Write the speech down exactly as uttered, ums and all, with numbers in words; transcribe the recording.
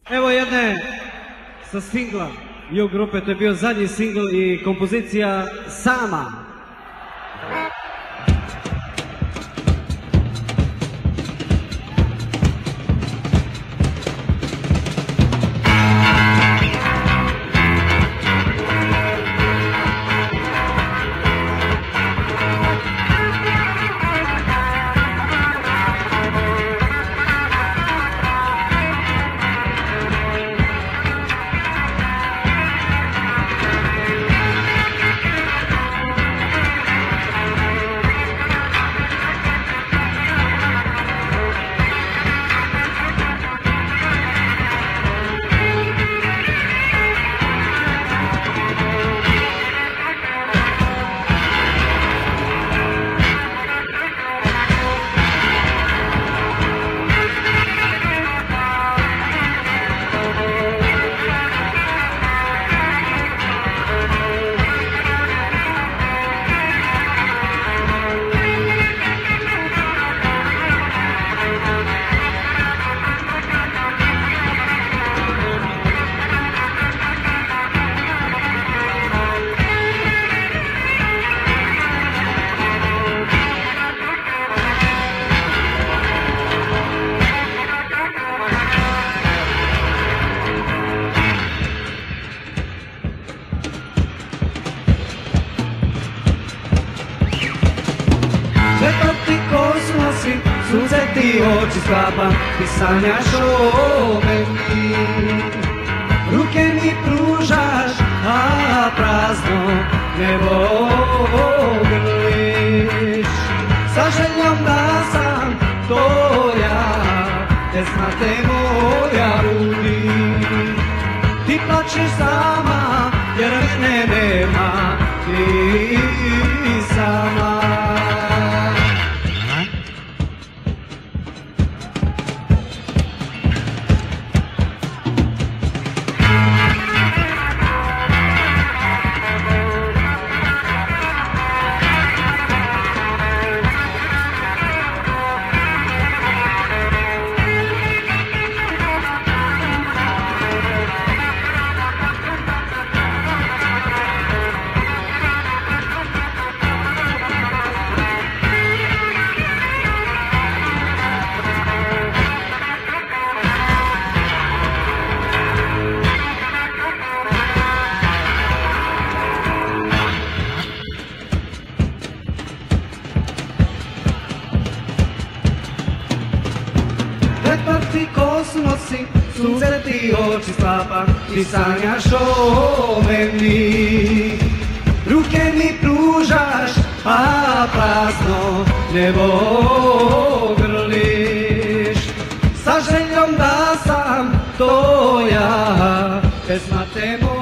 Evo jedne sa singla Ju grupe, to je bio zadnji singl i kompozicija Sama. Suze ti oči sklapam i sanjaš o meni. Ruke mi pružaš, a prazno nebo grliš. Sa željom da sam tvoja, te znate moja budi. Ti plačeš sama, jer mene nema, ti sama. Ti kosu nosim, suze ti oči sklapam, ti sanjaš o meni. Ruke mi pružaš, a prazno nebo grliš. Sa željom da sam tvoja, bez mate moja.